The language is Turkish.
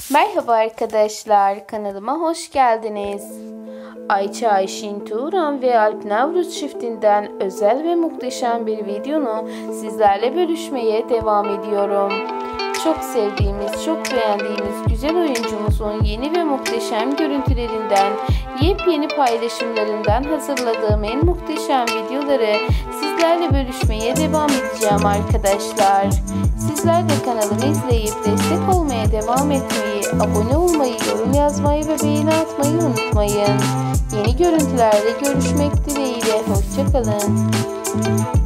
Merhaba arkadaşlar, kanalıma hoş geldiniz. Ayça Ayşin Turan ve Alp Navruz çiftinden özel ve muhteşem bir videonu sizlerle bölüşmeye devam ediyorum. Çok sevdiğimiz, çok beğendiğimiz güzel oyuncumuzun yeni ve muhteşem görüntülerinden, yepyeni paylaşımlarından hazırladığım en muhteşem videoları sizlerle bölüşmeye devam edeceğim arkadaşlar. Sizler de kanalımı izleyip destek olmaya devam etmeyi, abone olmayı, yorum yazmayı ve beğeni atmayı unutmayın. Yeni görüntülerle görüşmek dileğiyle. Hoşça kalın.